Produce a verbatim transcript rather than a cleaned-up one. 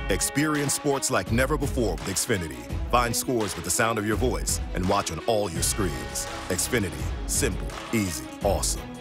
Experience sports like never before with Xfinity. Find scores with the sound of your voice and watch on all your screens. Xfinity. Simple. Easy. Awesome.